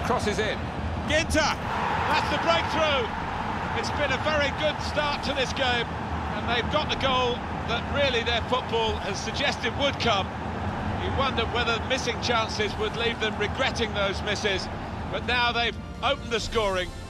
crosses in. Ginter, that's the breakthrough. It's been a very good start to this game, and they've got the goal that really their football has suggested would come. You wondered whether missing chances would leave them regretting those misses, but now they've opened the scoring.